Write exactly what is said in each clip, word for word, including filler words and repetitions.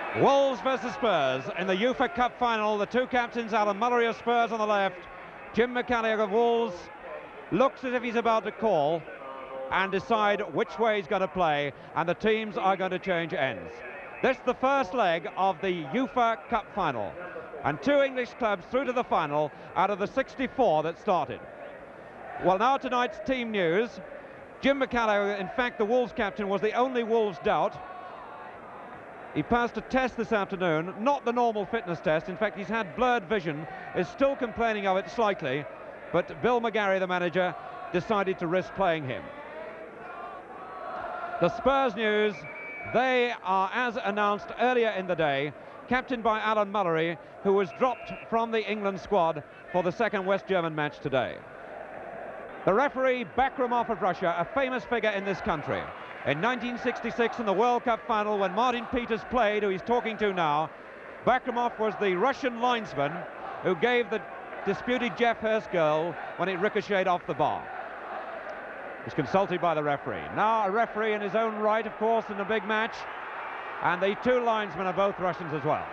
Wolves versus Spurs in the UEFA Cup Final. The two captains, Alan Mullery of Spurs on the left, Jim McCalliog of Wolves, looks as if he's about to call and decide which way he's going to play, and the teams are going to change ends. This is the first leg of the UEFA Cup Final, and two English clubs through to the final out of the sixty-four that started. Well, now tonight's team news. Jim McCalliog, in fact, the Wolves captain, was the only Wolves doubt. He passed a test this afternoon, not the normal fitness test. In fact, he's had blurred vision, is still complaining of it slightly, but Bill McGarry, the manager, decided to risk playing him. The Spurs news, they are, as announced earlier in the day, captained by Alan Mullery, who was dropped from the England squad for the second West German match today. The referee, Bakramov of Russia, a famous figure in this country. In nineteen sixty-six in the World Cup final, when Martin Peters played, who he's talking to now, Bakramov was the Russian linesman who gave the disputed Jeff Hurst goal when it ricocheted off the bar. He was consulted by the referee. Now a referee in his own right, of course, in a big match, and the two linesmen are both Russians as well.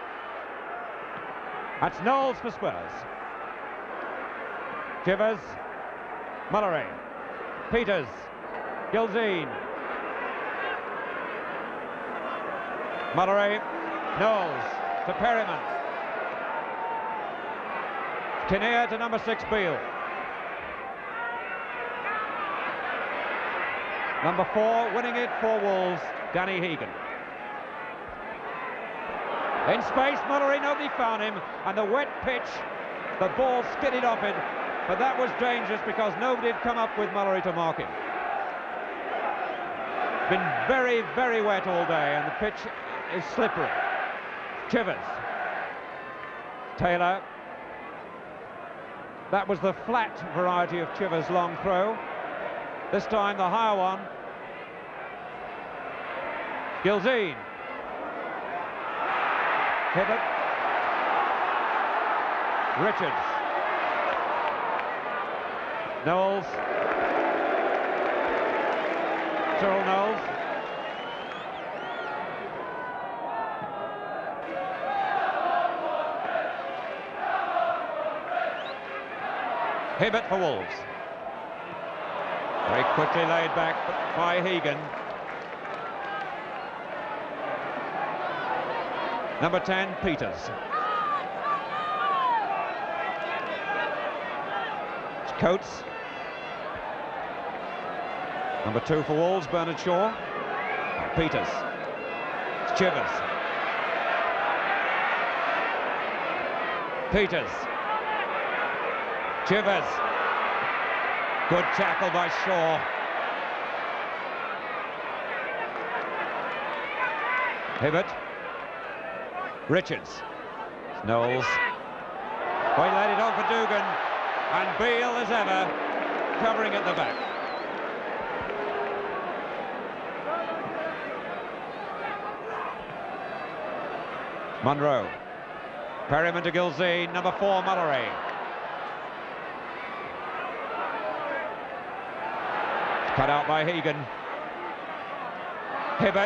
That's Knowles for Spurs. Chivers, Mullery, Peters, Gilzine, Mullery, Knowles to Perryman. Kinnear to number six, Beale. Number four, winning it for Wolves, Danny Hegan. In space, Mullery, nobody found him, and the wet pitch, the ball skidded off it, but that was dangerous because nobody had come up with Mullery to mark him. Been very, very wet all day, and the pitch is slippery. Chivers. Taylor. That was the flat variety of Chivers' long throw. This time the higher one. Gilzine. Hibbert. Richards. Knowles. Cyril Knowles. Hibbert for Wolves. Very quickly laid back by Hegan. Number ten, Peters. It's Coates. Number two for Wolves, Bernard Shaw. Peters. It's Chivers. Peters. Chivers. Good tackle by Shaw. Hibbert. Richards. Knowles. Oh, he laid it on for Dugan. And Beale, as ever, covering at the back. Monroe. Perryman to Gilzine. Number four, Mullery. Cut out by Hegan. Hibbert.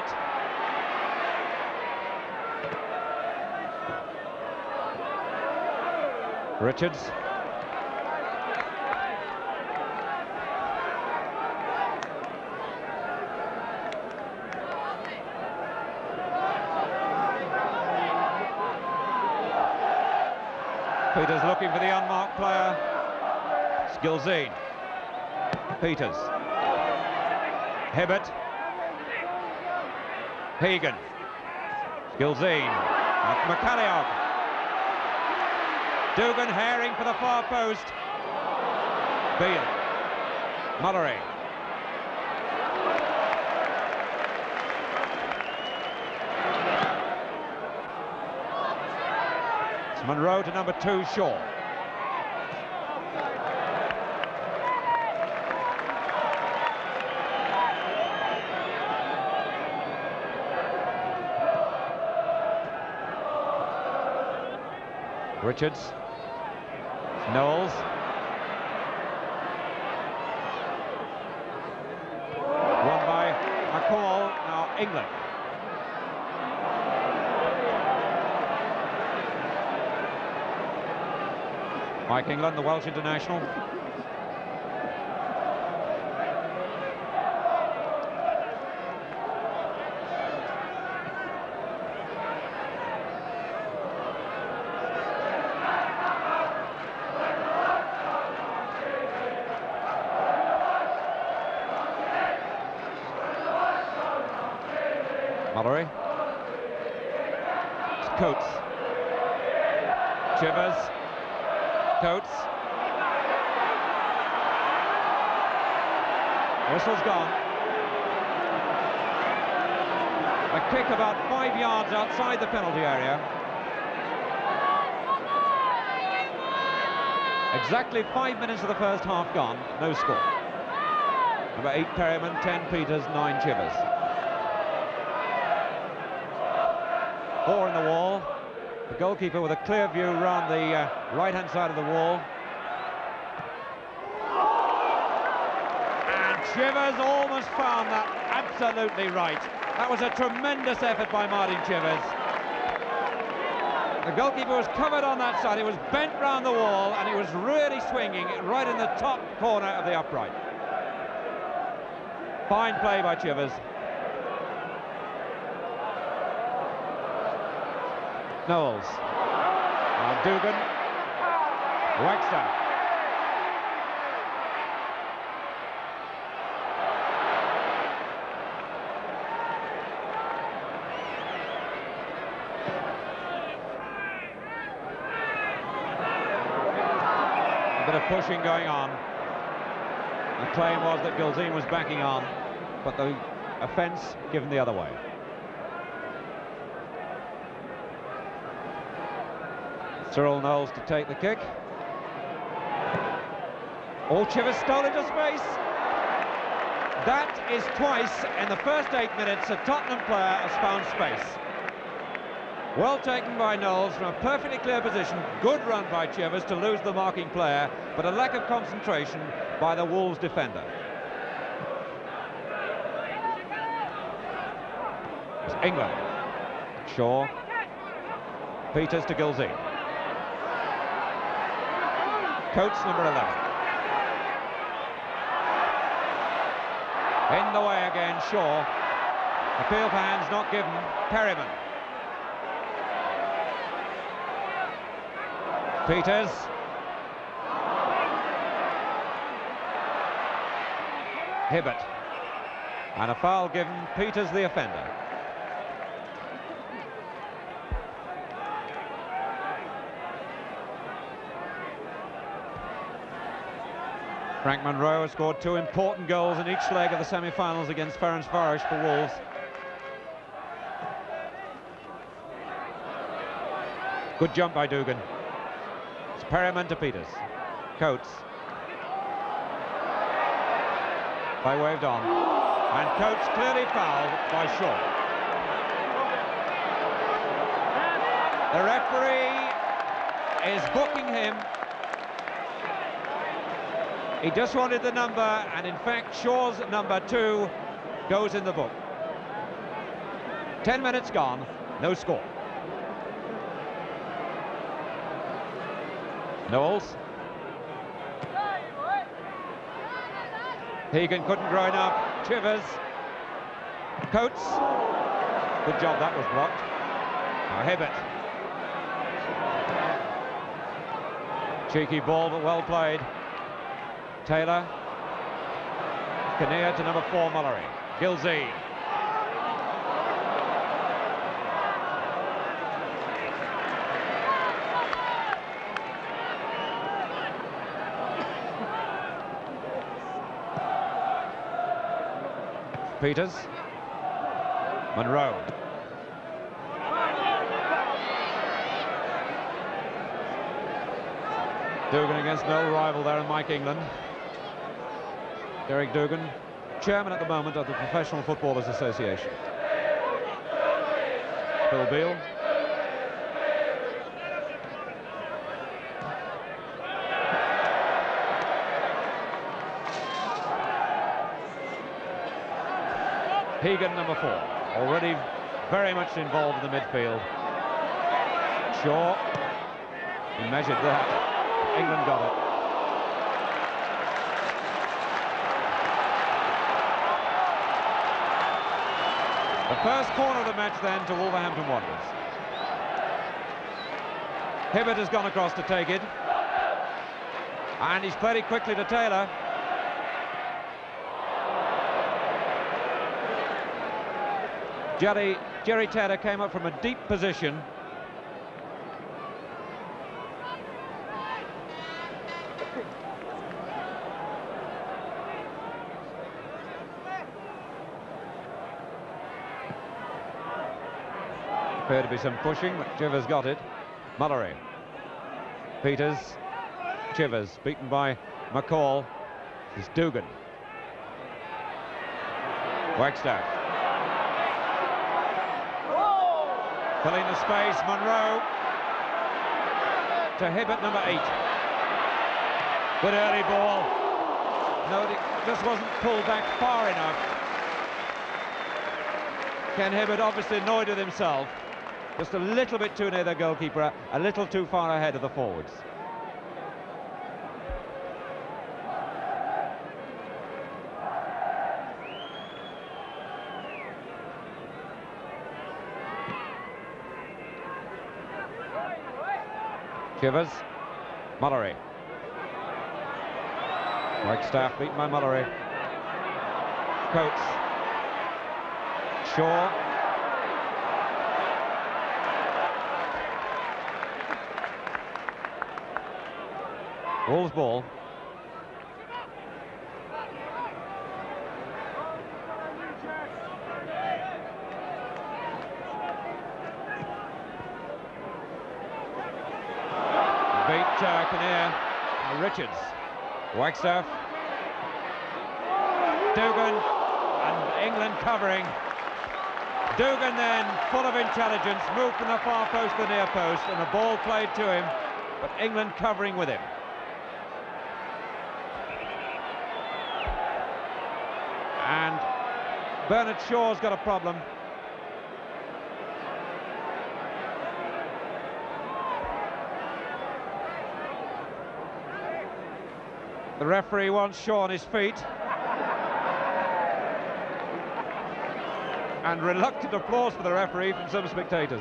Richards. Peters looking for the unmarked player. It's Gilzine. Peters. Hibbert. Hegan. Gilzine. McCalliog. Dugan Herring for the far post. Beale. Mullery. It's Monroe to number two, Shaw. Richards. Knowles. Won by McCall, now England. Mike England, the Welsh international. Mallory. Coates. Chivers. Coates. Whistle's gone. A kick about five yards outside the penalty area. Exactly five minutes of the first half gone. No score. Number eight Perryman, ten Peters, nine Chivers. Four in the wall. The goalkeeper with a clear view round the uh, right-hand side of the wall. And Chivers almost found that absolutely right. That was a tremendous effort by Martin Chivers. The goalkeeper was covered on that side. He was bent round the wall and he was really swinging right in the top corner of the upright. Fine play by Chivers. Knowles. Now Dugan. Wexter. A bit of pushing going on. The claim was that Gilzean was backing on, but the offence given the other way. Cyril Knowles to take the kick. All Chivers stole into space. That is twice in the first eight minutes a Tottenham player has found space. Well taken by Knowles from a perfectly clear position. Good run by Chivers to lose the marking player, but a lack of concentration by the Wolves defender. It's England. Shaw. Peters to Gilzean. Coates, number eleven. In the way again, Shaw. Appeal for hands not given. Perryman. Peters. Hibbert. And a foul given. Peters the offender. Frank Monroe has scored two important goals in each leg of the semi-finals against Ferencváros for Wolves. Good jump by Dugan. It's Perryman to Peters. Coates. Play waved on. And Coates clearly fouled by Shaw. The referee is booking him. He just wanted the number, and in fact Shaw's number two goes in the book. Ten minutes gone, no score. Knowles. Hegan couldn't grow enough. Chivers. Coates. Good job, that was blocked. Now Hibbert. Cheeky ball, but well played. Taylor. Kinnear to number four, Mallory. Gilzean. Peters. Monroe. Dugan against no rival there in Mike England. Derek Dugan, chairman at the moment of the Professional Footballers Association. Phil Beale. Hegan, number four, already very much involved in the midfield. Shaw, he measured that. England got it. The first corner of the match then to Wolverhampton Wanderers. Hibbert has gone across to take it. And he's played it quickly to Taylor. Jerry, Jerry Taylor came up from a deep position. Appeared to be some pushing, but Chivers got it. Mullery. Peters. Chivers, beaten by McCall. This is Dugan. Wagstaff. Filling the space, Monroe. To Hibbert, number eight. Good early ball. No, it just wasn't pulled back far enough. Ken Hibbert obviously annoyed with himself. Just a little bit too near the goalkeeper, a little too far ahead of the forwards. Chivers, Mullery. Wagstaff beaten by Mullery. Coates. Shaw. Wolves ball. Beat uh, Kinnear. Uh, Richards. Wagstaff. Dugan. And England covering. Dugan then, full of intelligence, moved from the far post to the near post, and the ball played to him, but England covering with him. And Bernard Shaw's got a problem. The referee wants Shaw on his feet. And reluctant applause for the referee from some spectators.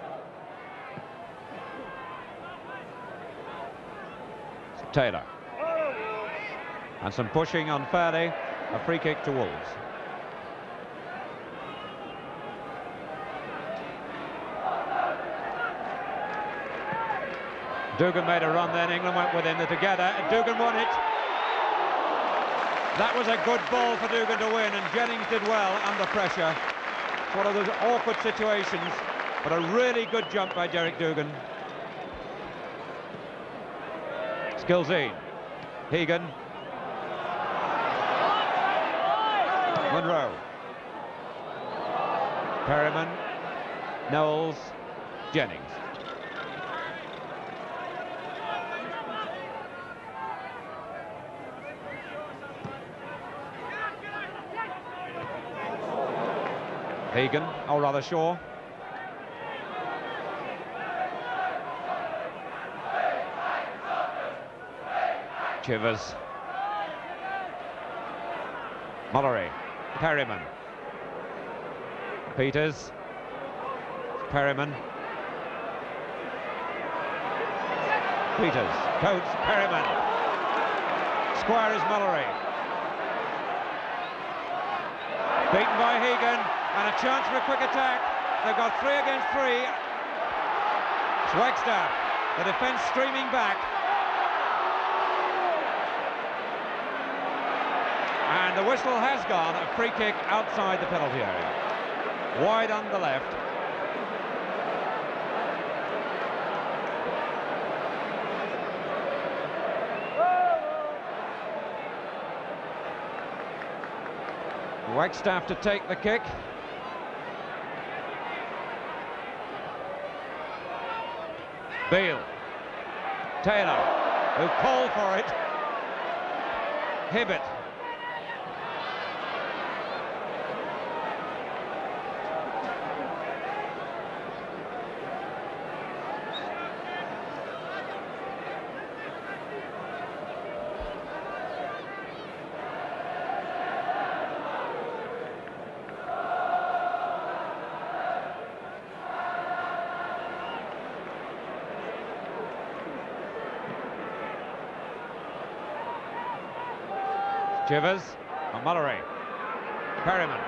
Taylor. And some pushing unfairly. A free kick to Wolves. Dugan made a run then, England went with him, they're together, and Dugan won it. That was a good ball for Dugan to win, and Jennings did well under pressure. It's one of those awkward situations, but a really good jump by Derek Dugan. Skilzine. Hegan. Monroe. Perryman. Knowles. Jennings. Hegan, or rather Shaw. Chivers. Mullery. Perryman. Peters. Perryman. Peters. Coates. Perryman. Squire is Mullery. Beaten by Hegan. And a chance for a quick attack. They've got three against three. It's Wagstaff. The defence streaming back. And the whistle has gone. A free kick outside the penalty area. Wide on the left. Wagstaff to take the kick. Beale. Taylor, who called for it. Hibbert. Chivers, Mullery, Perryman,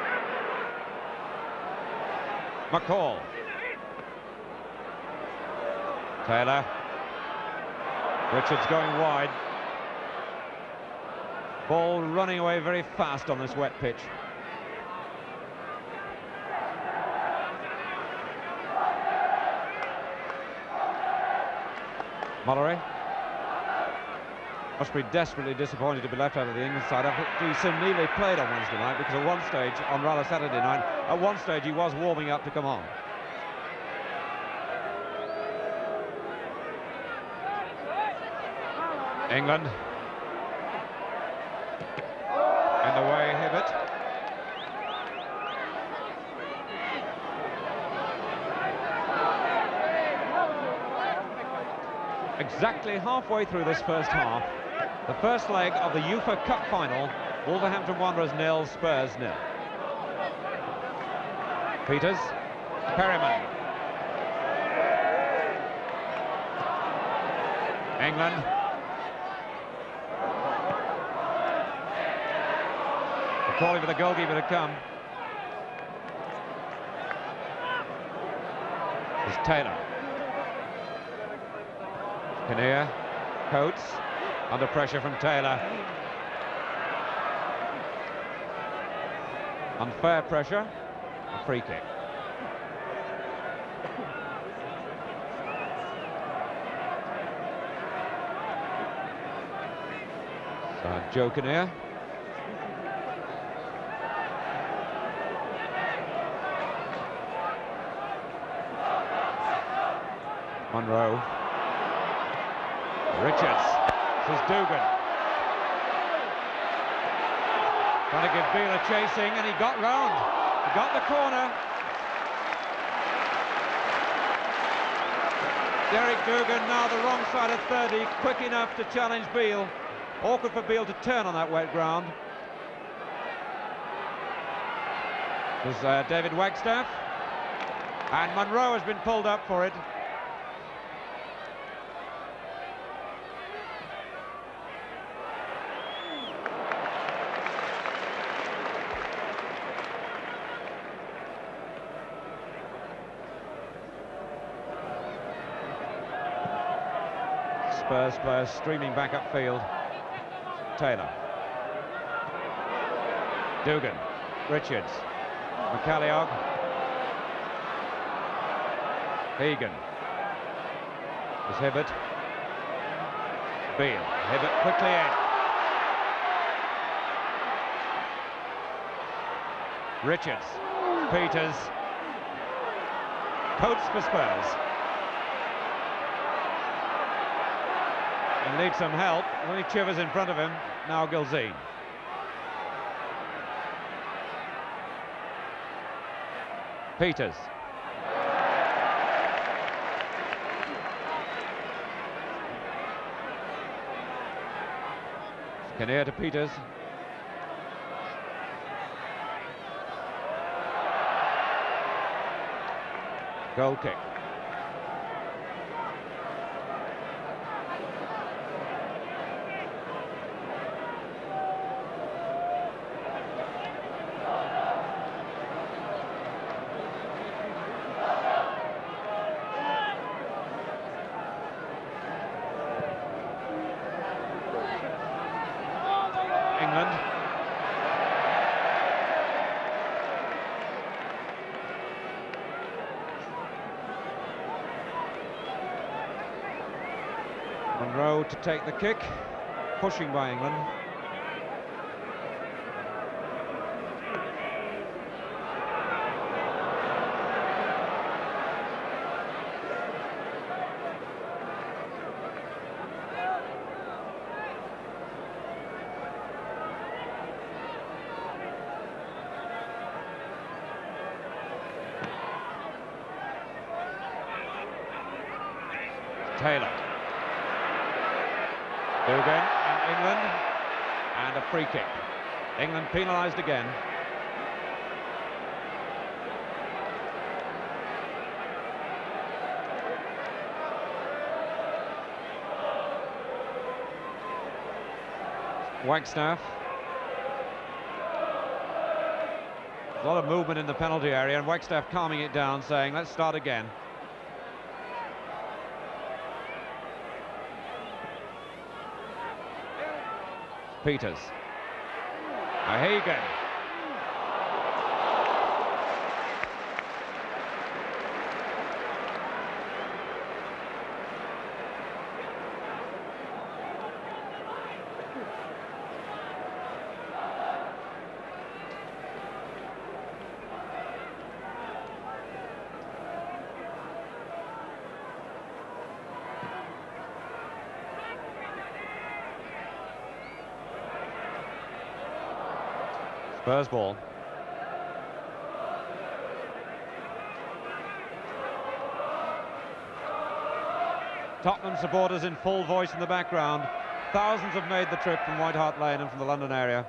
McCall, Taylor, Richards going wide. Ball running away very fast on this wet pitch. Mullery must be desperately disappointed to be left out of the England side after he so nearly played on Wednesday night, because at one stage, on rather Saturday night, at one stage he was warming up to come on. England in the way, Hibbert. Exactly halfway through this first half, the first leg of the UEFA Cup Final, Wolverhampton Wanderers nil, Spurs nil. Peters, Perryman. England. Calling for the goalkeeper to come. It's Taylor. Kinnear, Coates, under pressure from Taylor. Unfair pressure, a free kick. So Joe Kinnear. Monroe. Richards. This is Dugan. Trying to give Beale a chasing, and he got round. He got the corner. Derek Dugan now the wrong side of thirty, quick enough to challenge Beale. Awkward for Beale to turn on that wet ground. There's uh, David Wagstaff. And Monroe has been pulled up for it. Spurs players streaming back upfield. Taylor. Dugan. Richards. McCalliog. Egan. There's Hibbert. Beale. Hibbert quickly in. Richards. Peters. Coates for Spurs. He'll need some help. Only Chivers in front of him. Now Gilzine. Peters. Kinnear to Peters. Goal kick. England. Monroe to take the kick, pushing by England. Taylor. Dugan and England, and a free kick. England penalised again. Wagstaff. A lot of movement in the penalty area, and Wagstaff calming it down, saying, let's start again. Peters. Hagen. Spurs ball. Tottenham supporters in full voice in the background. Thousands have made the trip from White Hart Lane and from the London area.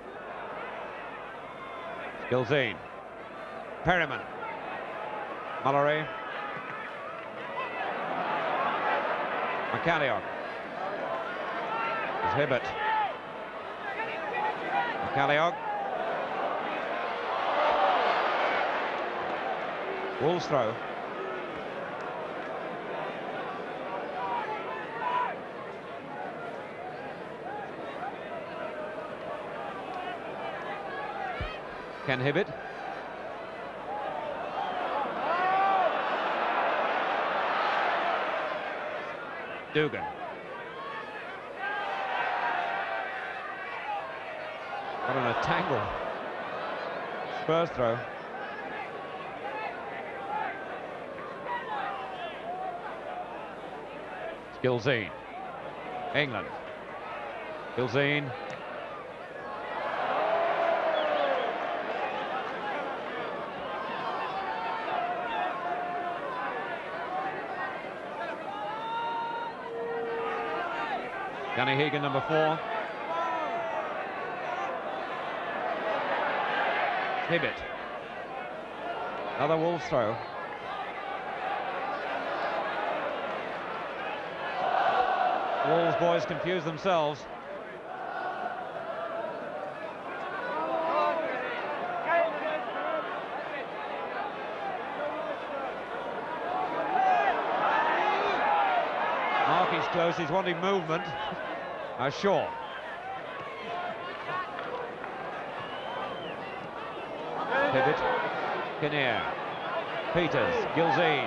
Gilzine. Perryman. Mallory. McCalliog. There's Hibbert. McCalliog. Wolves throw. Ken Hibbert. Dugan. What in a tangle. Spurs throw. Gilzine. England. Gilzine. Danny Hegan, number four. Hibbert. Another Wolves throw. Wolves boys confuse themselves. Markey's close, he's wanting movement. Uh, Shaw. Hibbert. Kinnear. Peters. Gilzine.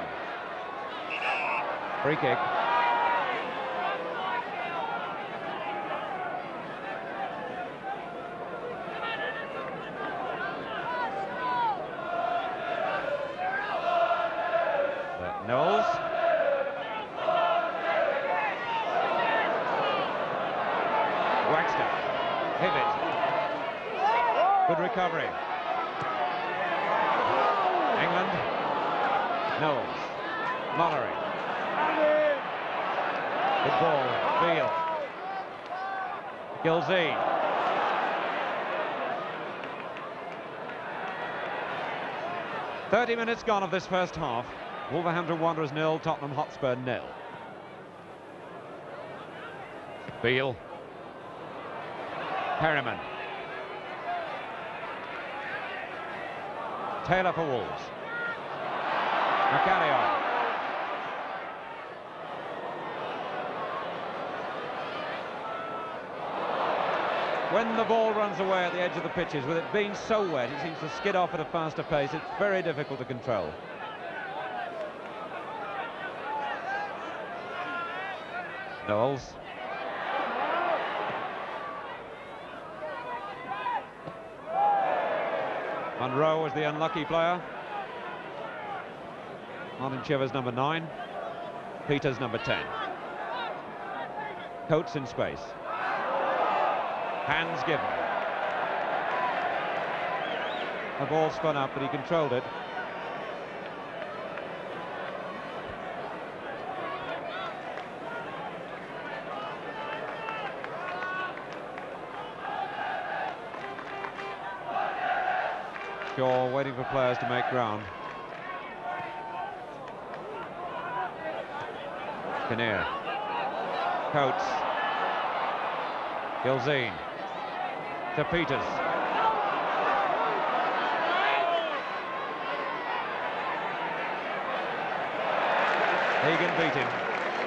Free kick. Knowles. Wagstaff. Hibbert. Good recovery. England. Knowles. Mallory. Good ball. Beale. Gilzine. thirty minutes gone of this first half. Wolverhampton Wanderers nil, Tottenham Hotspur nil. Beale. Perryman. Taylor for Wolves. McCalliog. When the ball runs away at the edge of the pitches, with it being so wet, it seems to skid off at a faster pace. It's very difficult to control. Knowles. Monroe was the unlucky player. Martin Chivers number nine. Peters number ten. Coates in space. Hands given. The ball spun up, but he controlled it. Shaw waiting for players to make ground. Kinnear. Coates. Gilzine. To Peters. Hagen beat him.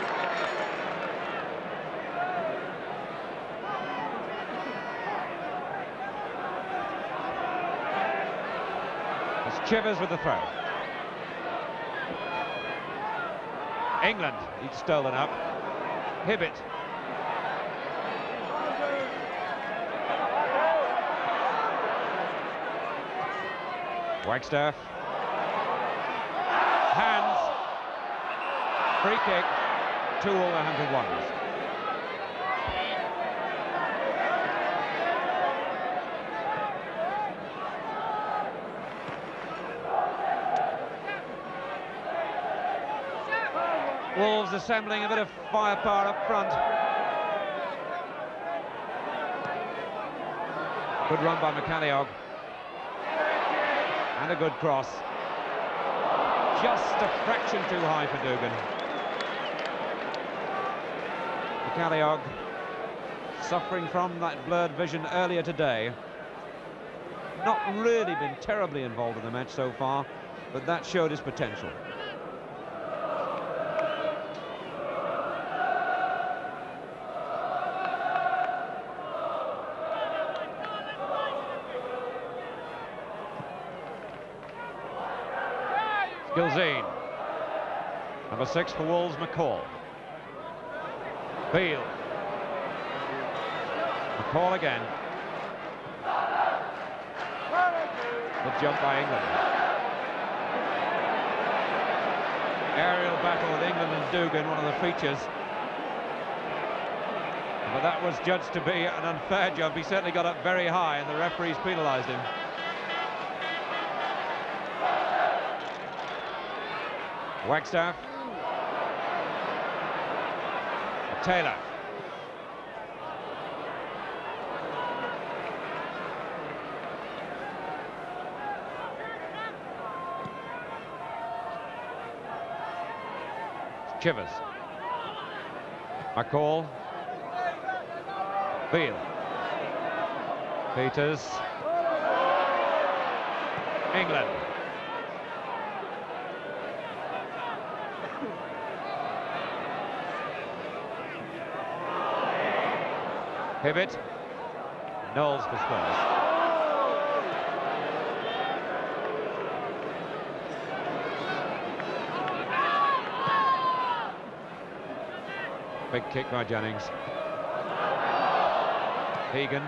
It's Chivers with the throw. England, he'd stolen up. Hibbett. Wagstaff. Hands. Free kick. Two Wolverhampton ones. Wolves assembling a bit of firepower up front. Good run by McCalliog. And a good cross. Just a fraction too high for Dugan. McCalliog suffering from that blurred vision earlier today. Not really been terribly involved in the match so far, but that showed his potential. Gilzine. Number six for Wolves, McCall. Beale. McCall again. Good jump by England. Aerial battle with England and Dugan, one of the features. But that was judged to be an unfair jump. He certainly got up very high and the referees penalised him. Wagstaff. Taylor. Chivers. McCall. Beale. Peters. England. Hibbett. Knowles for Spurs. Big kick by Jennings. Hagen.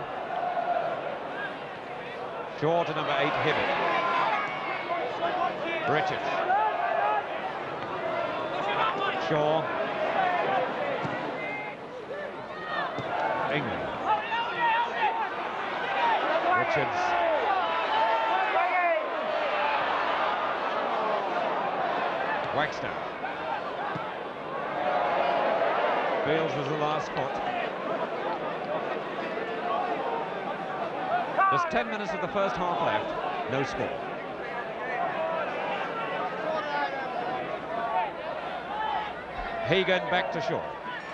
Shaw to number eight, Hibbett. Richards. Shaw. England. Richards. Wagstaff. Bales was the last spot. There's ten minutes of the first half left, no score. Hagen back to Shaw.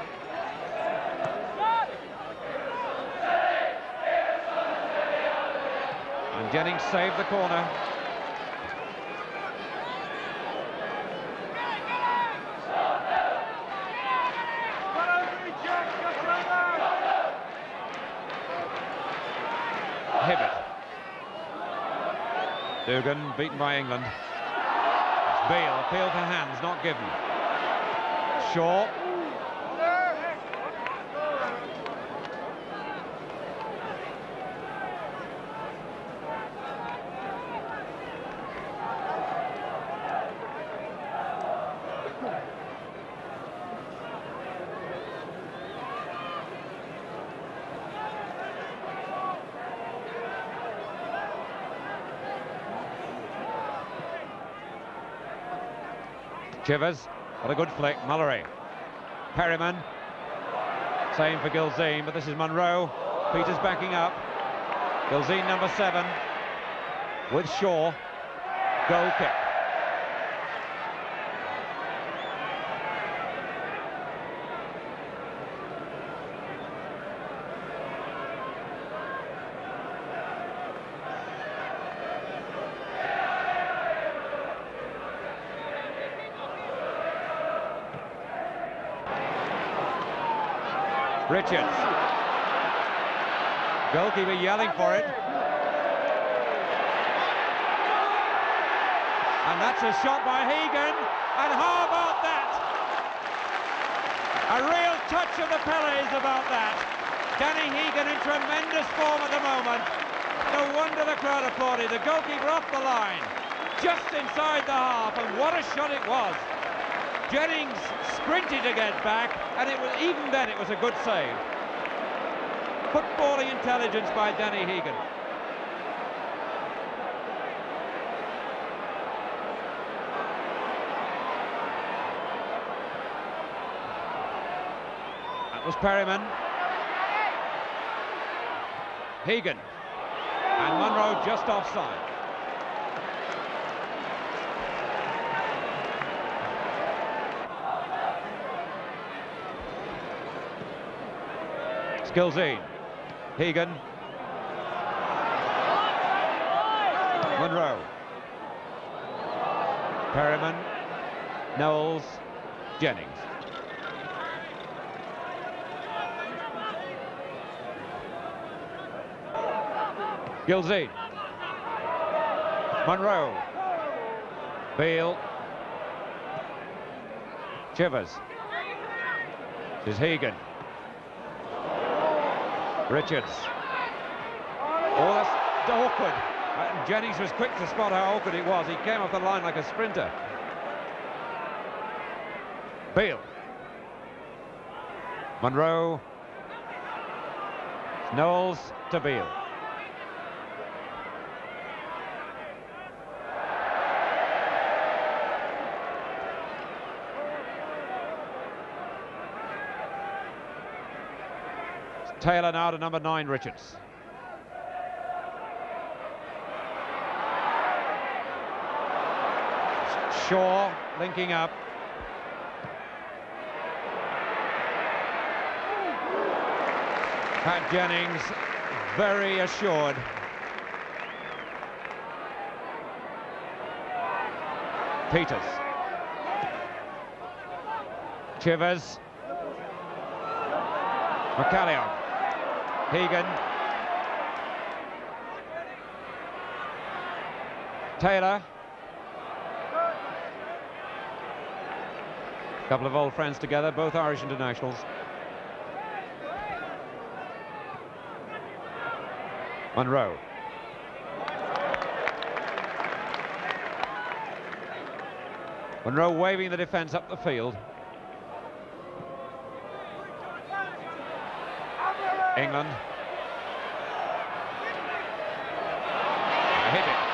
And Jennings saved the corner. Hibbett. Dugan beaten by England. Beale, appeal for hands, not given. Shaw. Chivers, what a good flick, Mullery. Perryman, same for Gilzine, but this is Monroe. Peters backing up. Gilzine number seven, with Shaw. Goal kick. Richards. Goalkeeper yelling for it. And that's a shot by Hegan. And how about that? A real touch of the Pelés about that. Danny Hegan in tremendous form at the moment. No wonder the crowd applauded. The goalkeeper off the line, just inside the half, and what a shot it was. Jennings sprinted to get back, and it was, even then it was a good save. Footballing intelligence by Danny Hegan. That was Perryman. Hegan. And Munro just offside. Skilzine. Hegan. Munro. Perryman. Knowles. Jennings. Gilzine. Munro. Beale. Chivers. This is Hegan. Richards. Oh, that's awkward. And Jennings was quick to spot how awkward it was. He came off the line like a sprinter. Beale. Munro. Knowles to Beale. Taylor now to number nine, Richards. Shaw linking up. Pat Jennings very assured. Peters. Chivers. McCallion. Hegan. Taylor. A couple of old friends together, both Irish internationals. Munro. Munro waving the defence up the field. England. Hit it.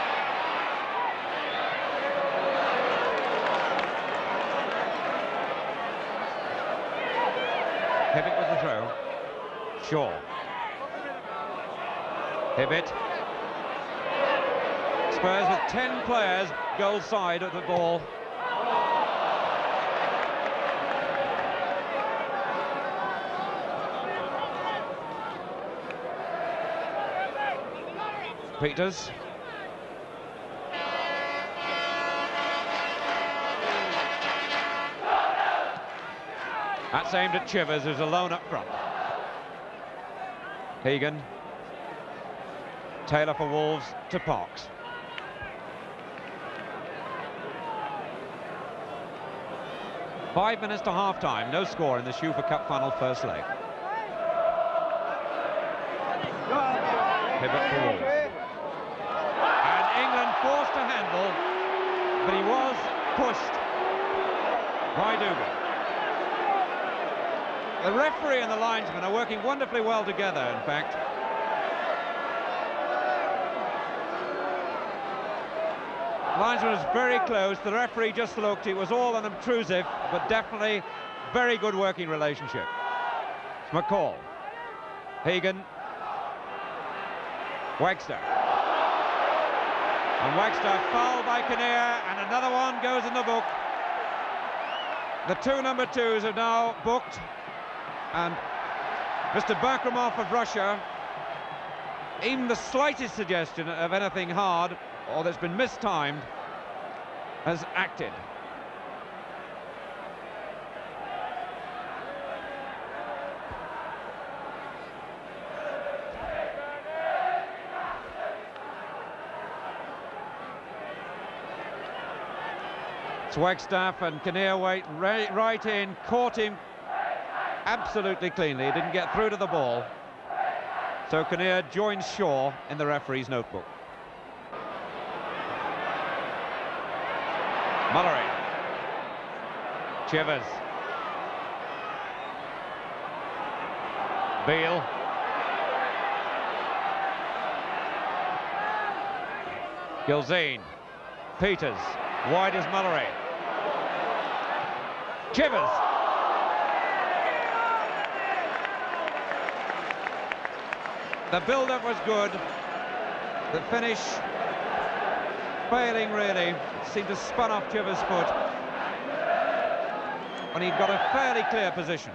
Hibbett with the throw. Shaw. Hibbett. Spurs with ten players goal side at the ball. Peters. That's aimed at Chivers, who's alone up front. Hegan. Taylor for Wolves to Parks. Five minutes to half-time, no score in this UEFA Cup Final first leg. Hibbett for Wolves. Forced to handle, but he was pushed by Dougal. The referee and the linesman are working wonderfully well together, in fact. The linesman was very close, the referee just looked, it was all unobtrusive, but definitely very good working relationship. It's McCall. Hegan. Wagster. And Wagster fouled by Kinnear, and another one goes in the book. The two number twos are now booked, and Mister Bakramov of Russia, even the slightest suggestion of anything hard or that's been mistimed, has acted. Wagstaff and Kinnear wait right, right in, caught him absolutely cleanly. He didn't get through to the ball. So Kinnear joins Shaw in the referee's notebook. Mullery. Chivers. Beale. Gilzine. Peters. Wide is Mullery. Chivers. The build-up was good. The finish failing really. It seemed to spun off Chivers' foot when he'd got a fairly clear position.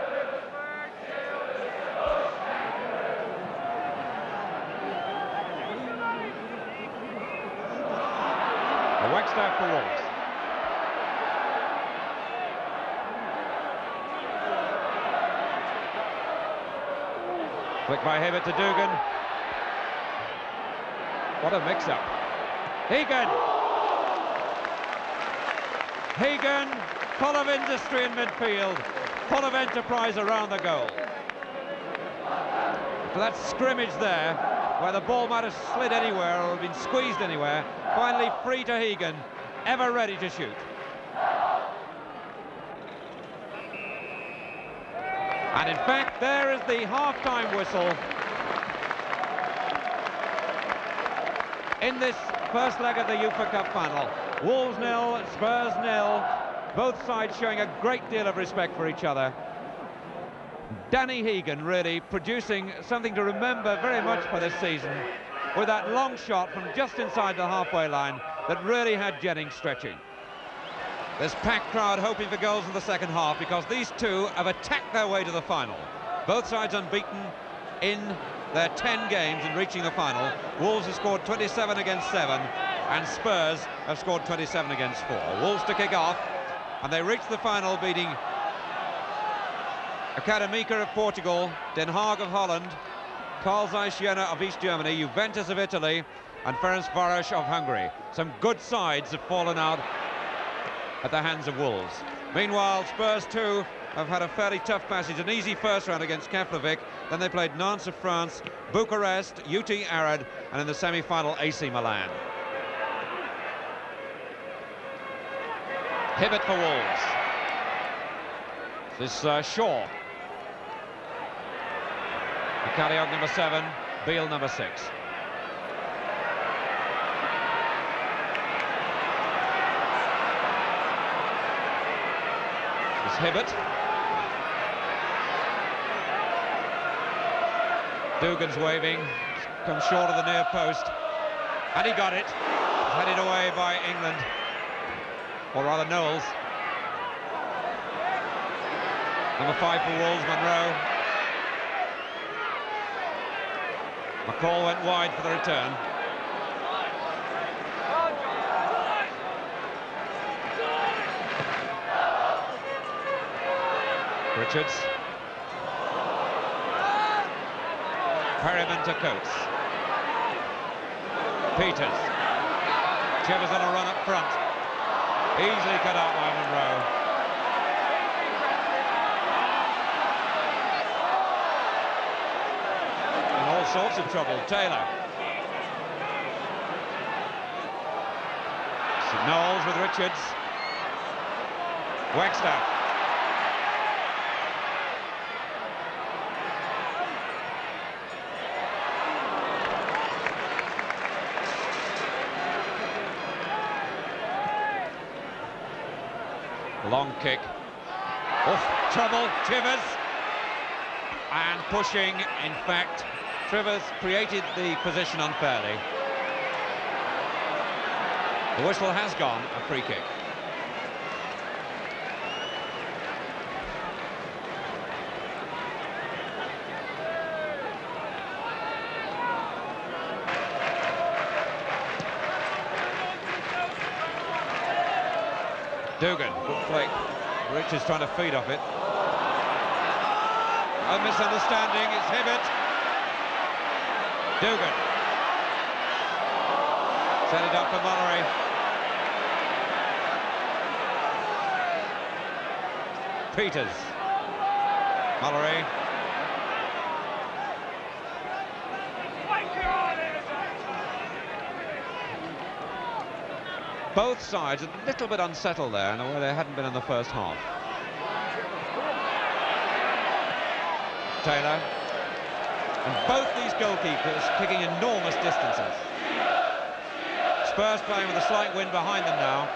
A Wagstaff for Wolves. Flick by Hibbert to Dugan. What a mix-up. Hegan. Hegan, full of industry in midfield, full of enterprise around the goal. For that scrimmage there, where the ball might have slid anywhere or been squeezed anywhere, finally free to Hegan, ever ready to shoot. And in fact, there is the half-time whistle in this first leg of the UEFA Cup Final. Wolves nil, Spurs nil, both sides showing a great deal of respect for each other. Danny Hegan really producing something to remember very much for this season, with that long shot from just inside the halfway line that really had Jennings stretching. This packed crowd hoping for goals in the second half, because these two have attacked their way to the final. Both sides unbeaten in their ten games and reaching the final. Wolves have scored twenty-seven against seven, and Spurs have scored twenty-seven against four. Wolves to kick off, and they reach the final beating Academica of Portugal, Den Haag of Holland, Carl Zeiss Jena of East Germany, Juventus of Italy, and Ferencváros of Hungary. Some good sides have fallen out at the hands of Wolves. Meanwhile, Spurs too have had a fairly tough passage, an easy first round against Keflavik, then they played Nantes of France, Bucharest, U T Arad, and in the semi-final A C Milan. Hibbert for Wolves. This is uh, Shaw. Mikaliog number seven, Beale number six. It's Hibbert. Dugan's waving, comes short of the near post, and he got it. Headed away by England, or rather Knowles. Number five for Wolves, Monroe. McCall went wide for the return. Richards. Perryman to Coates. Peters. Chivers on a run up front. Easily cut out by Monroe. In all sorts of trouble, Taylor. Knowles with Richards. Wagstaff. Long kick. Off, trouble, Chivers. And pushing, in fact, Chivers created the position unfairly. The whistle has gone, a free kick. Dugan, good flick. Richards trying to feed off it. A misunderstanding, it's Hibbert. Dugan. Set it up for Mullery. Peters. Mallory. Both sides a little bit unsettled there in a way they hadn't been in the first half. Taylor. And both these goalkeepers kicking enormous distances. Spurs playing with a slight wind behind them now.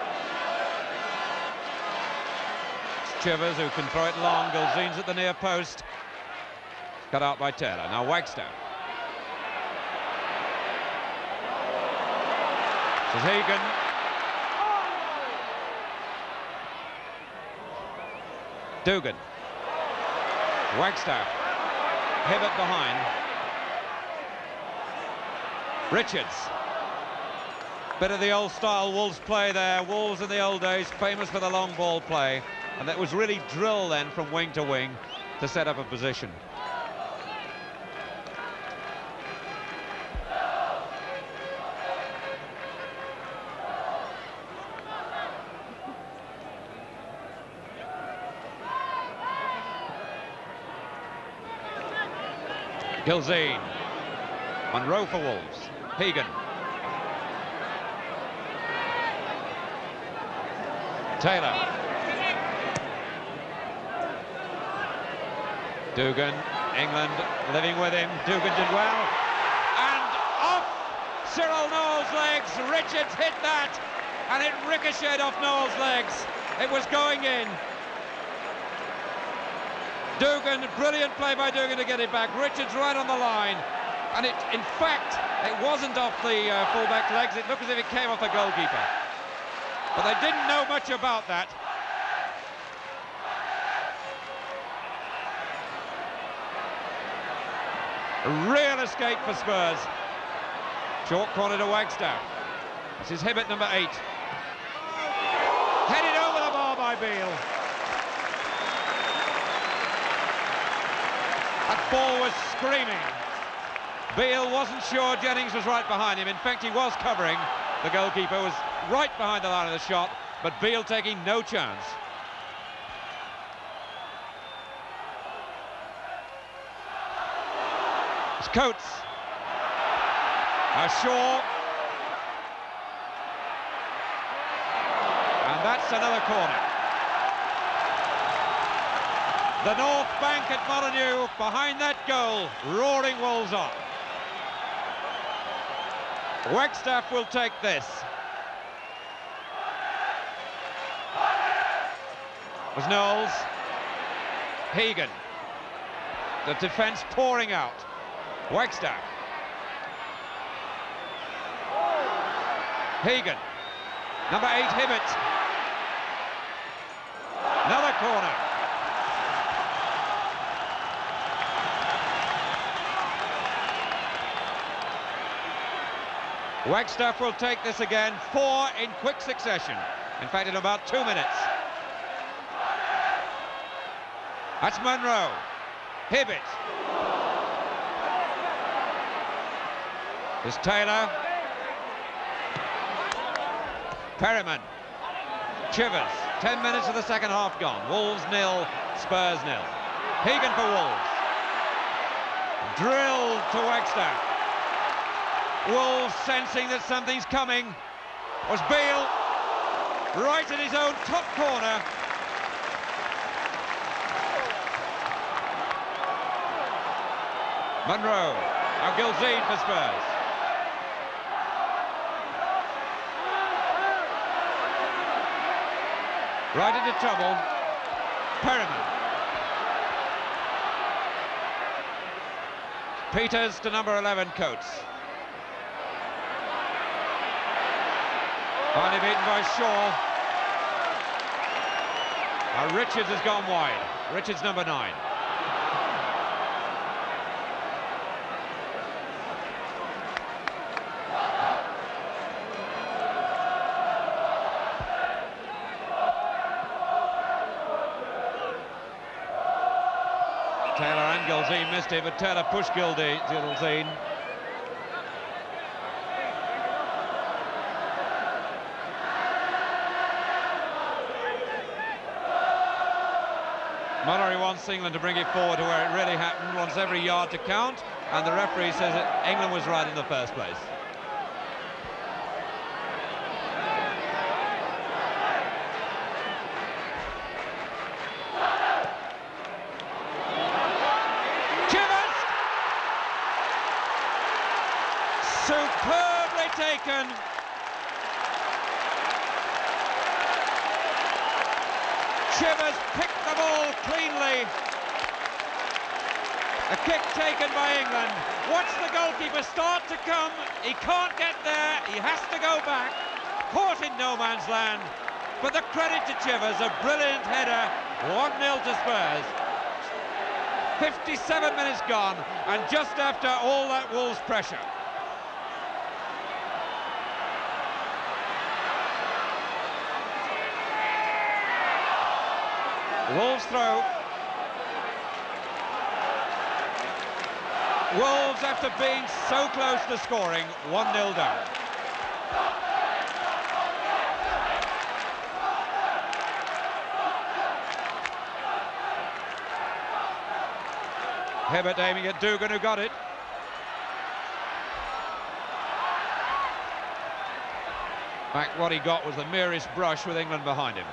It's Chivers who can throw it long. Gulzin's at the near post. Cut out by Taylor. Now Wagstaff. This is Hagan. Dugan. Wagstaff. Hibbert behind. Richards. Bit of the old style Wolves play there. Wolves in the old days famous for the long ball play, and that was really drill then from wing to wing to set up a position. Gilzine. Monroe for Wolves. Hegan. Taylor. Dugan. England living with him. Dugan did well. And off Cyril Noel's legs. Richards hit that. And it ricocheted off Noel's legs. It was going in. Dugan, brilliant play by Dugan to get it back. Richards right on the line. And it, in fact, it wasn't off the uh, fullback legs. It looked as if it came off the goalkeeper. But they didn't know much about that. A real escape for Spurs. Short corner to Wagstaff. This is Hibbert, number eight. Headed over the bar by Beale. That ball was screaming. Beale wasn't sure Jennings was right behind him. In fact, he was covering. The goalkeeper was right behind the line of the shot, but Beale taking no chance. It's Coates. Now Shaw. And that's another corner. The north bank at Molineux, behind that goal, roaring Wolves on. Wagstaff will take this. It was Knowles. Hagan. The defence pouring out. Wagstaff. Hagan. Number eight, Hibbert. Another corner. Wagstaff will take this again, four in quick succession. In fact, in about two minutes. That's Monroe. Hibbert. There's Taylor. Perryman. Chivers. Ten minutes of the second half gone. Wolves nil, Spurs nil. Hagan for Wolves. Drilled to Wagstaff. Wolves sensing that something's coming. Was Beale right in his own top corner. Monroe. Now Gilzine for Spurs. Right into trouble. Perryman. Peters to number eleven, Coates. Finally beaten by Shaw. Now Richards has gone wide. Richards number nine. Taylor and Gilzine missed it, but Taylor pushed Gilzine. Mullery wants England to bring it forward to where it really happened, wants every yard to count, and the referee says that England was right in the first place. Superbly taken. Chivers picked the ball cleanly. A kick taken by England. Watch the goalkeeper start to come. He can't get there. He has to go back. Caught in no man's land. But the credit to Chivers, a brilliant header. one nil to Spurs. fifty-seven minutes gone, and just after all that Wolves pressure. Wolves throw. Wolves, after being so close to scoring, one nil down. Hibbert aiming at Dugan, who got it. In fact, what he got was the merest brush with England behind him.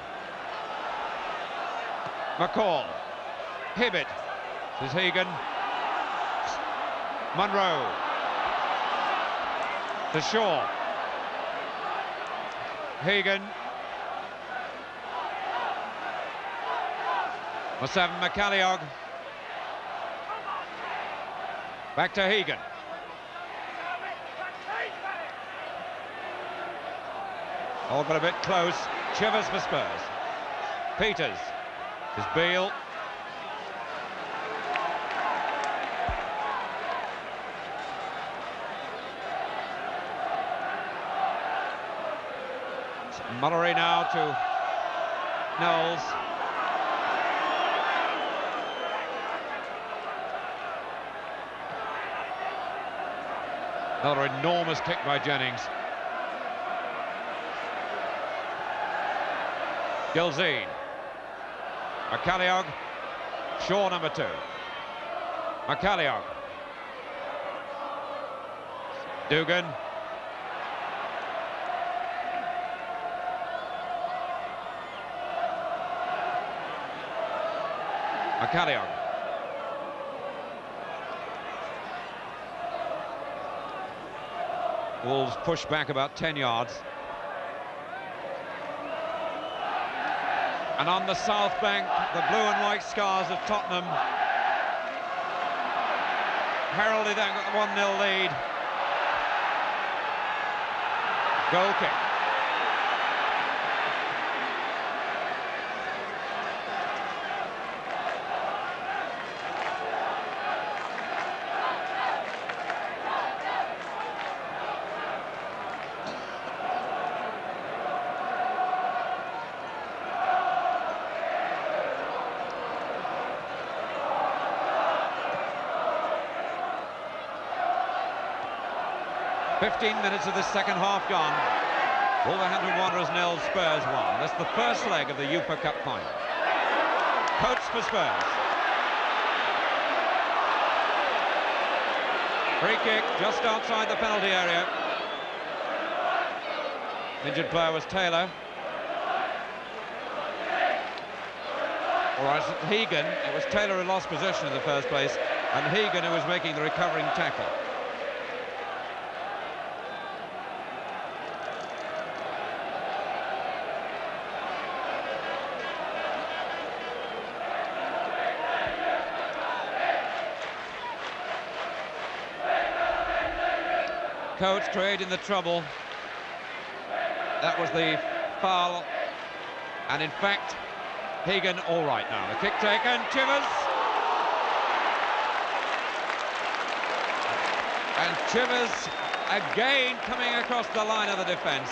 McCall, Hibbert, this is Hegan, Monroe, to Shaw, Hegan, must have McCalliog, back to Hegan. All got a bit close, Chivers for Spurs, Peters. Is Beale. Mullery now to Knowles. Another enormous kick by Jennings. Gilzine. McCalliog, Shaw number two. McCalliog. Dugan. McCalliog. Wolves push back about ten yards. And on the south bank, the blue and white scars of Tottenham heralded that one nil lead. Goal kick. fifteen minutes of this second half gone. Wolverhampton Wanderers nil, Spurs one. That's the first leg of the UEFA Cup Final. Coates for Spurs. Free kick just outside the penalty area. Injured player was Taylor. All right, Hegan. It was Taylor who lost possession in the first place, and Hegan who was making the recovering tackle. Coates creating the trouble. That was the foul, and in fact Hegan all right now. The kick taken, Chivers, and Chivers again coming across the line of the defence.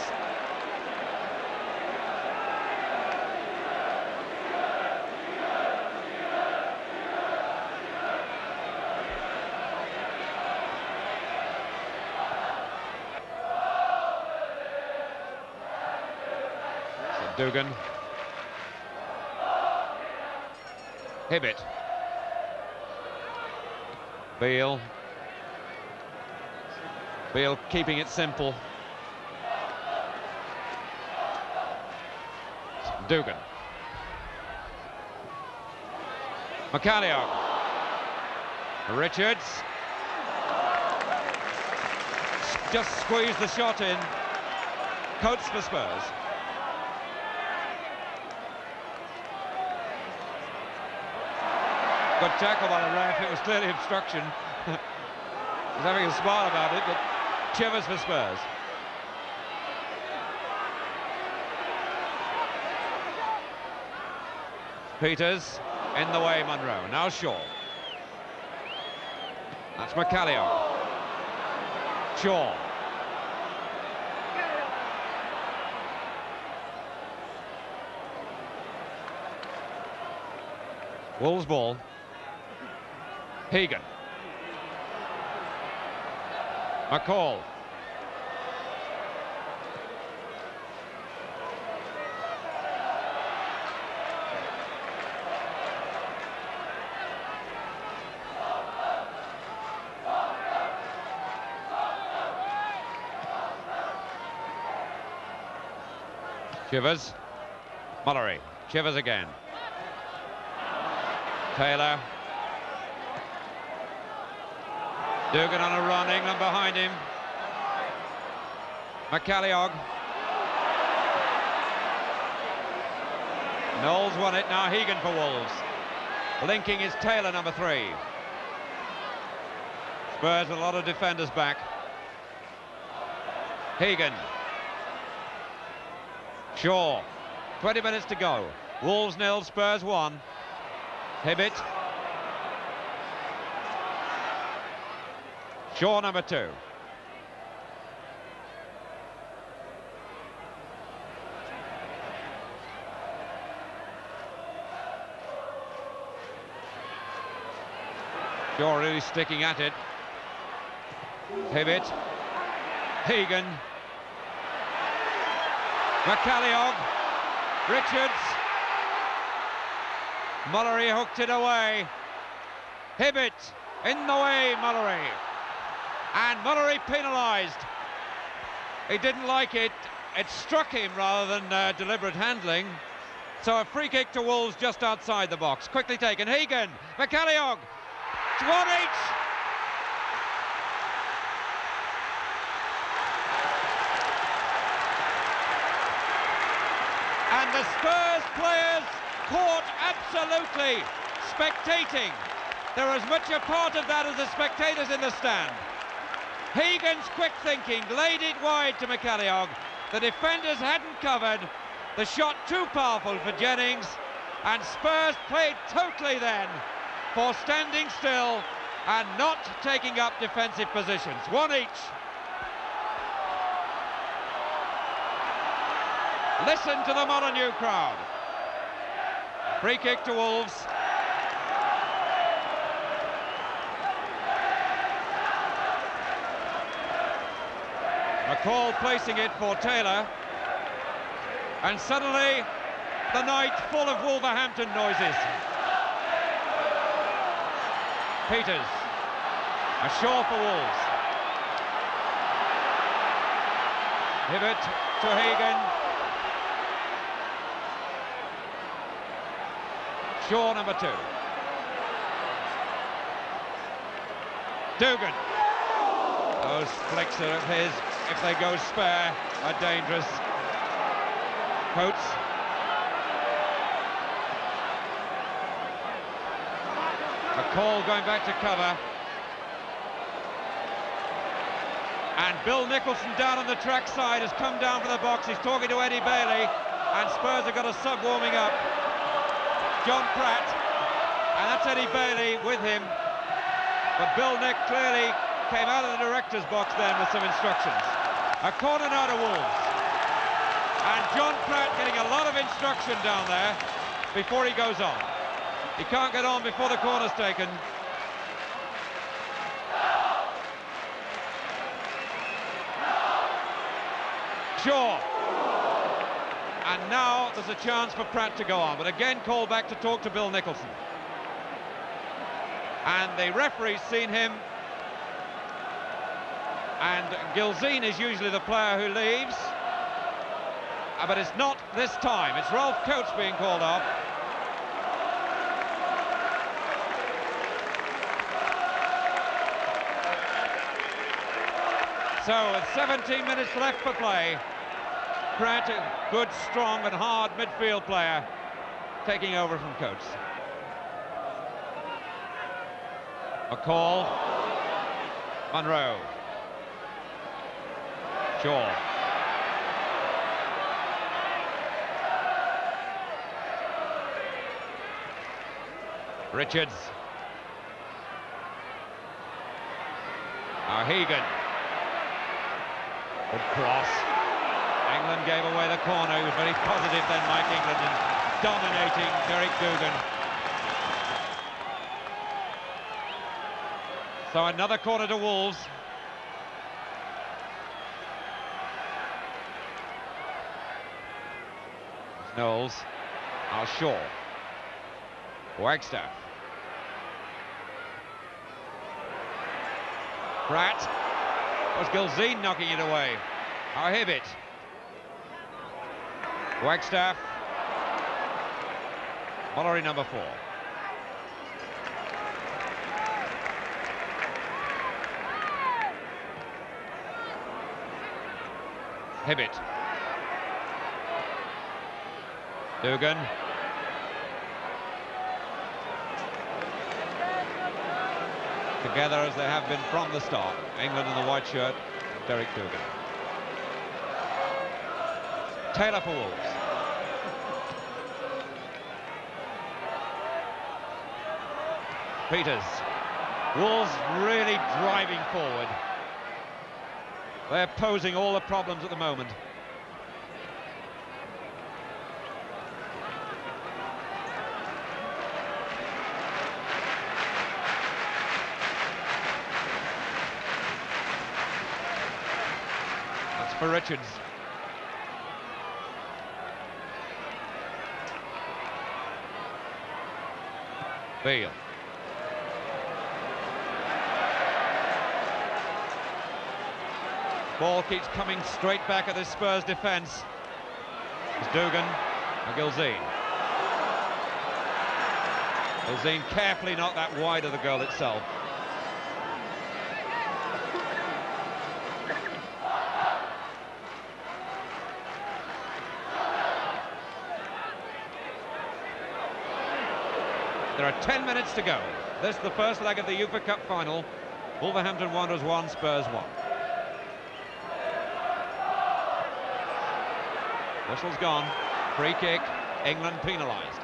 Dugan. Hibbett. Beale. Beale keeping it simple. Dugan. McCalliog. Richards. Just squeezed the shot in. Coates for Spurs. Good tackle by the ref. It was clearly obstruction. He's having a smile about it, but Chivers for Spurs. Peters in the way, Munro. Now Shaw. That's McCalliog. Shaw. Wolves ball. Hegan. McCall. Chivers. Mullery. Chivers again. Taylor. Dugan on a run, England behind him. McCalliog. Knowles won it, now Hegan for Wolves. Linking is Taylor, number three. Spurs with a lot of defenders back. Hegan. Shaw. twenty minutes to go. Wolves nil, Spurs one. Hibbett. Shaw, number two. Shaw really sticking at it. Hibbett. Hegan. McCalliog. Richards. Mullery hooked it away. Hibbett in the way, Mullery. And Mullery penalised. He didn't like it. It struck him rather than uh, deliberate handling. So a free kick to Wolves just outside the box. Quickly taken. Hegan. McCalliog. It's one each. And the Spurs players caught absolutely spectating. They're as much a part of that as the spectators in the stand. Hegan's quick thinking laid it wide to McCalliog. The defenders hadn't covered. The shot too powerful for Jennings. And Spurs played totally then for standing still and not taking up defensive positions. One each. Listen to the Molineux crowd. Free kick to Wolves. McCall placing it for Taylor. And suddenly the night full of Wolverhampton noises. Peters. A Shaw for Wolves. Hibbett to Hagan. Shaw, number two. Dugan. Those flicks of his, if they go spare, are dangerous. Coates. McCall going back to cover. And Bill Nicholson down on the track side has come down from the box. He's talking to Eddie Bailey, and Spurs have got a sub warming up. John Pratt, and that's Eddie Bailey with him. But Bill Nick clearly came out of the director's box then with some instructions. A corner now to Wolves. And John Pratt getting a lot of instruction down there before he goes on. He can't get on before the corner's taken. Shaw. And now there's a chance for Pratt to go on, but again called back to talk to Bill Nicholson. And the referee's seen him. And Gilzean is usually the player who leaves. Uh, but it's not this time. It's Rolf Coates being called off. So with seventeen minutes left for play, Pratt, a good, strong and hard midfield player, taking over from Coates. McCall, Monroe, Shaw. Richards. Arhegan. Good cross. England gave away the corner. He was very positive then, Mike England, and dominating Derek Dugan. So another corner to Wolves. Knowles. Now Shaw. Wagstaff. Pratt. Was Gilzean knocking it away? Our Hibbett. Wagstaff. Mallory number four. Hibbett. Dugan. Together as they have been from the start. England in the white shirt, Derek Dugan. Taylor for Wolves. Peters. Wolves really driving forward. They're posing all the problems at the moment. That's for Richards. Beale. Ball keeps coming straight back at the Spurs defence. It's Dugan and Gilzean. Gilzean carefully not that wide of the goal itself. There are ten minutes to go. This is the first leg of the UEFA Cup Final. Wolverhampton Wanderers one, Spurs one. Whistle's gone. Free kick. England penalised.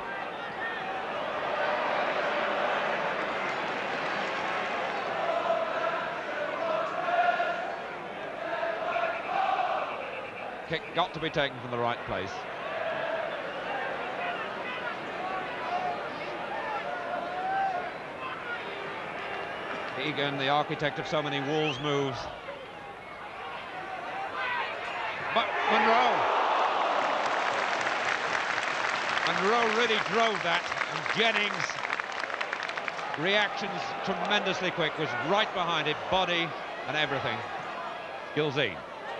Kick got to be taken from the right place. Egan, the architect of so many Wolves moves. But Monroe. Monroe really drove that, and Jennings' reactions tremendously quick, was right behind it, body and everything. Gilzean.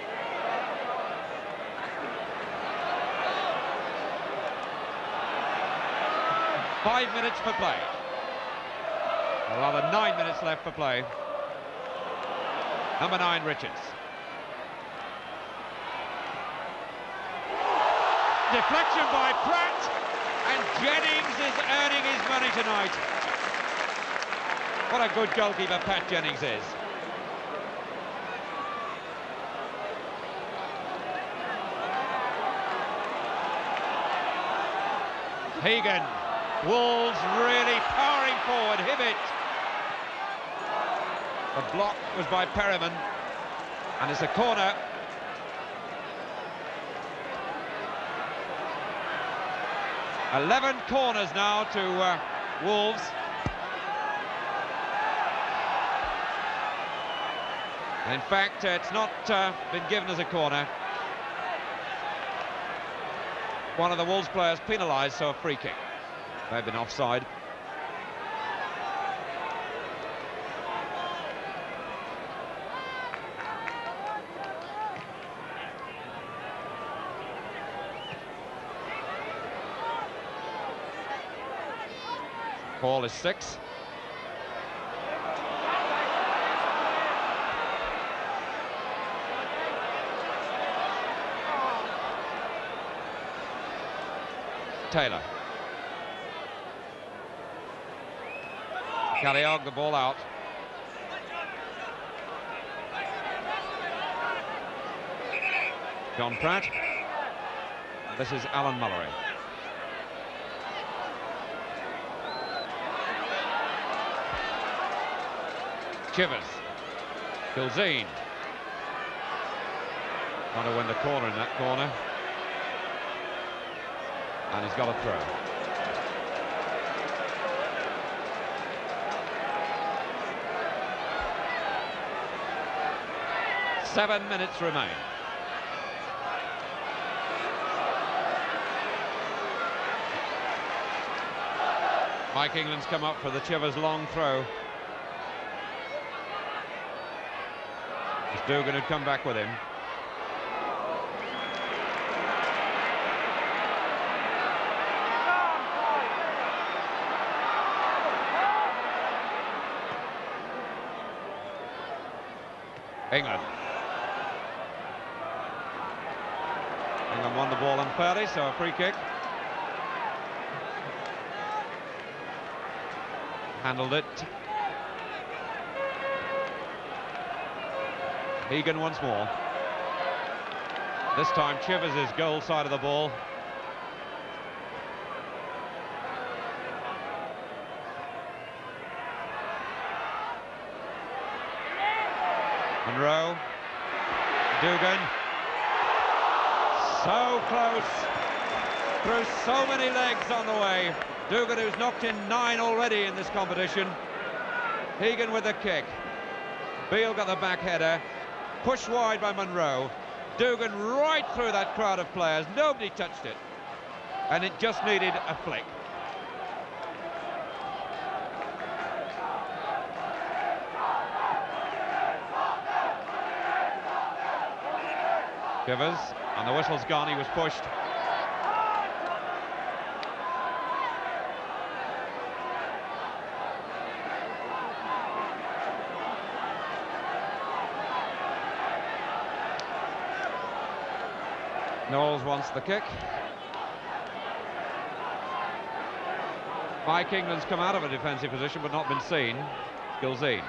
Five minutes for play. Or rather, nine minutes left for play. Number nine, Richards. Deflection by Pratt, and Jennings is earning his money tonight. What a good goalkeeper Pat Jennings is. Hagan. Wolves really powering forward. Hibbett. The block was by Perriman, and it's a corner. eleven corners now to uh, Wolves. And in fact, uh, it's not uh, been given as a corner. One of the Wolves players penalised, so a free kick. They've been offside. Call is six. Taylor. Calliope, the ball out. John Pratt. This is Alan Mullery. Chivers. Gilzine. Trying to win the corner in that corner. And he's got a throw. Seven minutes remain. Mike England's come up for the Chivers long throw. It's Dugan who'd come back with him. England. England won the ball unfairly, so a free kick. Handled it. Egan once more. This time Chivers' goal side of the ball. Monroe. Dugan. So close. Through so many legs on the way. Dugan, who's knocked in nine already in this competition. Egan with the kick. Beale got the back header. Pushed wide by Monroe. Dugan right through that crowd of players. Nobody touched it. And it just needed a flick. Chivers, and the whistle's gone, he was pushed. Knowles wants the kick. Mike England's come out of a defensive position but not been seen. Gilzine.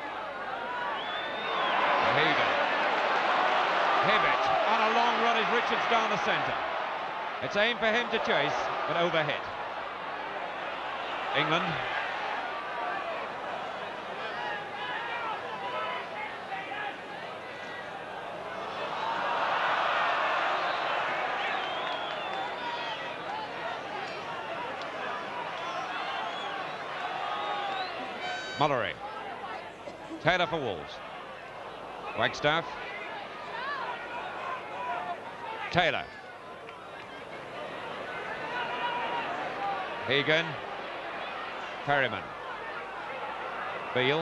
Hagan. Hibbett on a long run as Richards down the centre. It's aimed for him to chase, but overhit. England. Mullery. Taylor for Wolves. Wagstaff. Taylor. Egan. Perryman. Beale.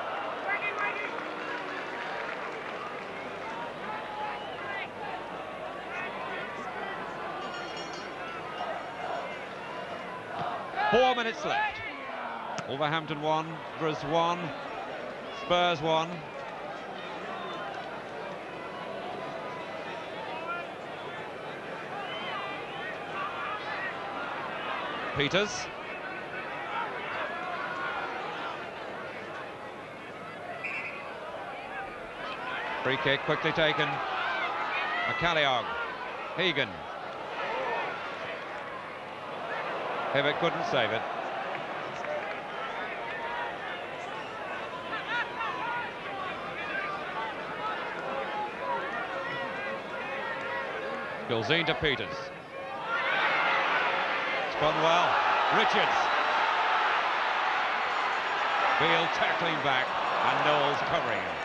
Four minutes left. Wolverhampton one, Spurs one, Spurs one. Peters. Free kick quickly taken. McCalliog. Egan. Hibbett couldn't save it. Gilzine to Peters. Spun well. Richards. Beale tackling back and Knowles covering him.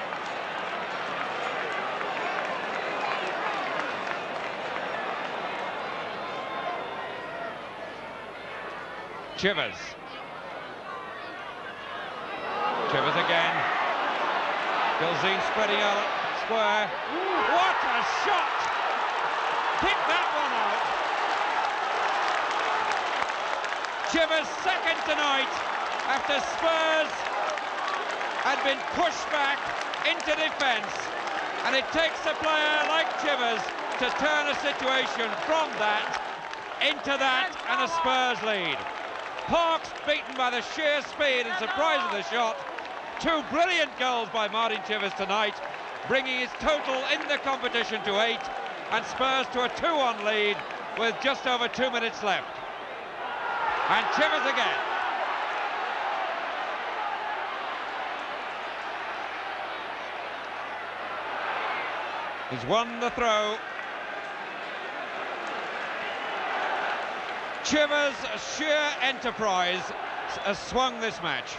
Chivers. Chivers again. Gilzine spreading out square. What a shot! Kick that one out. Chivers second tonight after Spurs had been pushed back into defence, and it takes a player like Chivers to turn a situation from that into that and a Spurs lead. Parks beaten by the sheer speed and surprise of the shot. Two brilliant goals by Martin Chivers tonight, bringing his total in the competition to eight, and Spurs to a two one lead with just over two minutes left. And Chivers again. He's won the throw. Chivers' sheer enterprise has swung this match.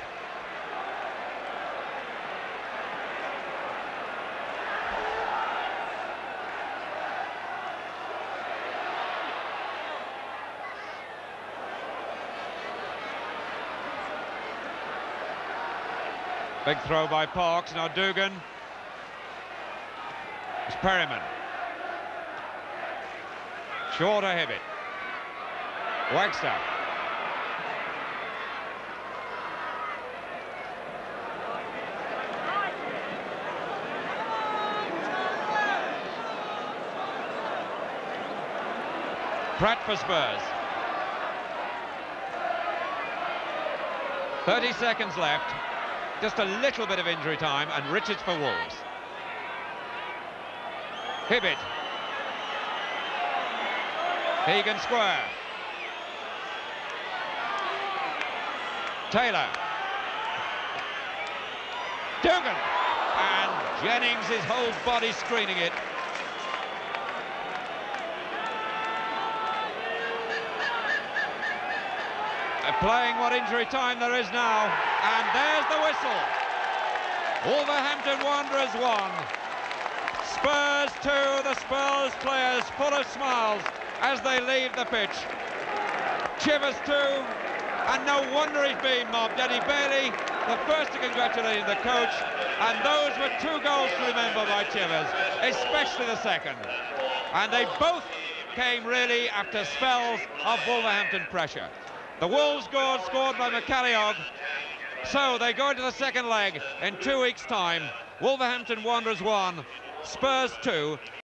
Big throw by Parks. Now Dugan. It's Perryman. Short of Hibbett. Wagstaff. Pratt for Spurs. thirty seconds left. Just a little bit of injury time, and Richards for Wolves. Hibbett. Egan square. Taylor. Dugan. And Jennings, his whole body screening it. Playing what injury time there is now, and there's the whistle. Wolverhampton Wanderers one, Spurs two. The Spurs players full of smiles as they leave the pitch. Chivers two, and no wonder he's been mobbed. Eddie Bailey, the first to congratulate the coach, and those were two goals to remember by Chivers, especially the second. And they both came really after spells of Wolverhampton pressure. The Wolves scored, scored by McCalliog, so they go into the second leg in two weeks' time. Wolverhampton Wanderers one, Spurs two.